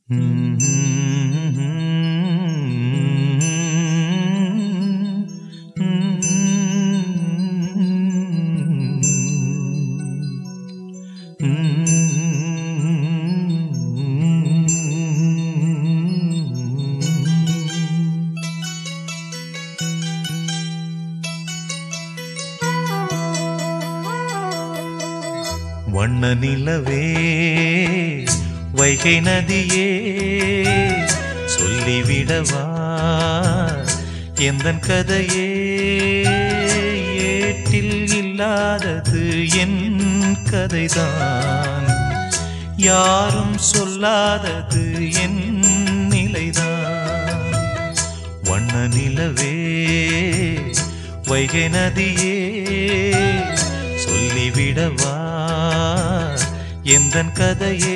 வண்ண நிலவே வைகை நதியே சொல்லிவிடவா எந்தன் கதையே, ஏட்டில் இல்லாதது என் கதைதான், யாரும் சொல்லாதது என் நிலைதான். வண்ண நிலவே வைகை நதியே சொல்லிவிடவா எந்தன் கதையே.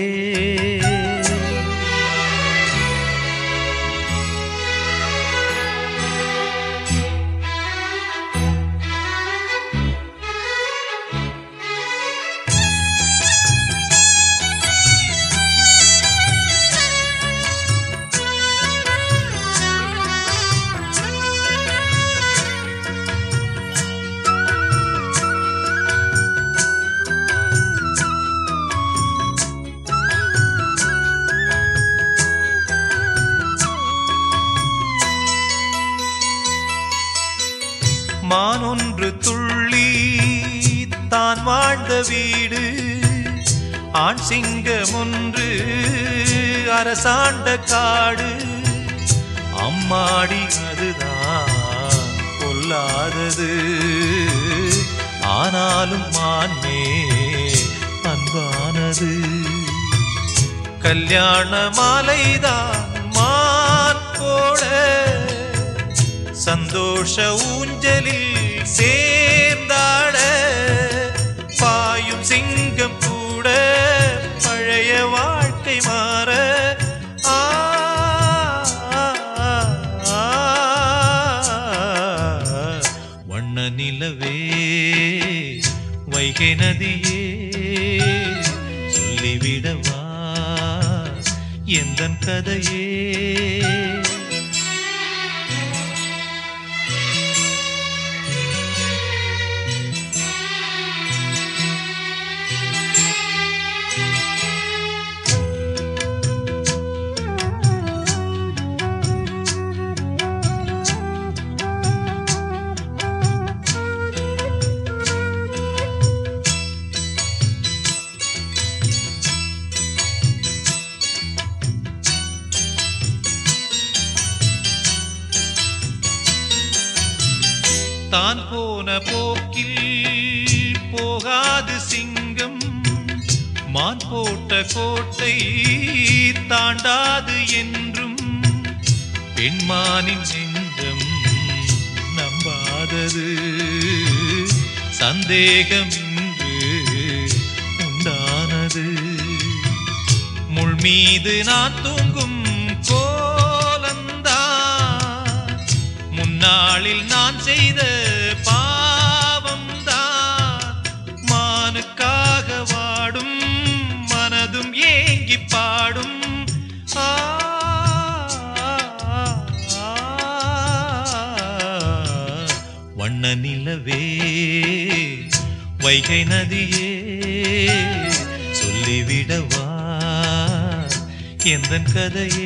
மானொன்று துள்ளி தான் வாழ்ந்த வீடு, ஆண் சிங்கம் ஒன்று அரசாண்ட காடு, அம்மாடி அதுதான் கொல்லாதது, ஆனாலும் மான்மே அன்பானது. கல்யாண மாலைதான் மான் போட சந்தோஷ ஊஞ்சலில் சேர்ந்தாட, பாயும் சிங்கம் கூட பழைய வாழ்க்கை மாற. வண்ண நிலவே வைகை நதியே சொல்லிவிடவா எந்தன் கதையே. தான் போன போக்கில் போகாது சிங்கம், மான் போட்ட கோட்டை தாண்டாது என்றும், பெண்மானின் நெஞ்சம் நம்பாதது, சந்தேகம் இன்று உண்டானது. முள் மீது நான் தூங்கும் கோலந்தான், முன்னாளில் நான் செய்த பாவம் தான், மானுக்காக வாடும் மனதும் ஏங்கி பாடும். வண்ண நிலவே வைகை நதியே சொல்லிவிடவா எந்தன் கதையே,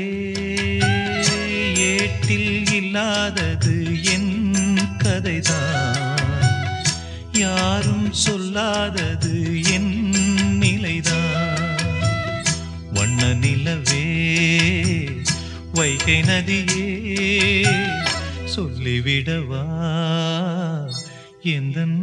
ஏட்டில் இல்லாதது என் கதைதான், யாரும் சொல்லாதது என் நிலைதான். வண்ண நிலவே வைகை நதியே சொல்லிவிடவா எந்தன்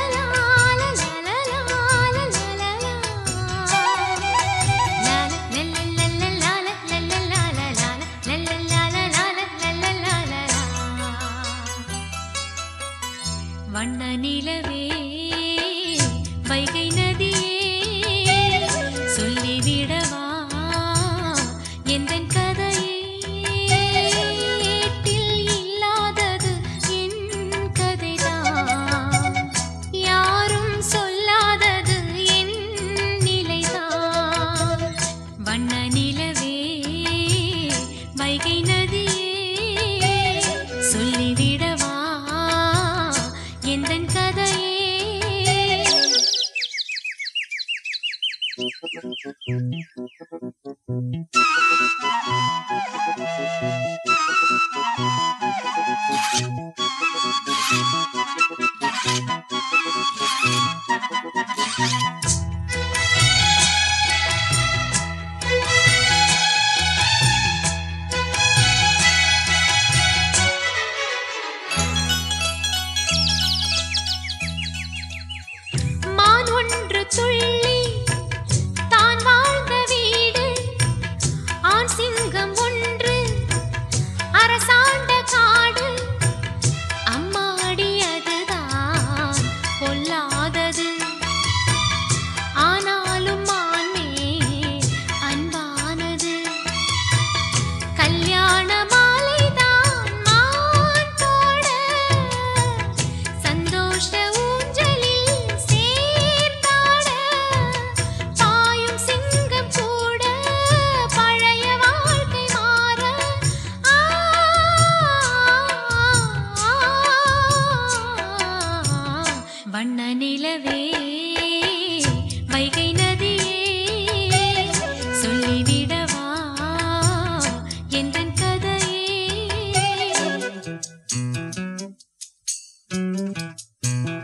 la வண்ண நிலவே வைகை நதியே சொல்லிவிடவா எந்தன் கதையே ஏட்டில் இல்லாதது என் கதைதான் யாரும் சொல்லாதது என் நிலைதான் வண்ண நிலவே வைகை நதியே சொல்லிவிடவா எந்தன் கதையே மான் ஒன்று துள்ளி தான் வாழ்ந்த வீடு ஆண் சிங்கம் ஒன்று அரசாண்ட காடு அம்மாடி அதுதான் பொல்லாதது ஆனாலும் மானே அன்பானது கல்யாண மாலைதான் மான் போட சந்தோஷ ஊஞ்சலில் சேர்த்தாட பாயும் சிங்கம் கூட பழைய வாழ்க்கை மாற வண்ண நிலவே வைகை நதியே சொல்லிவிடவா எந்தன் கதையே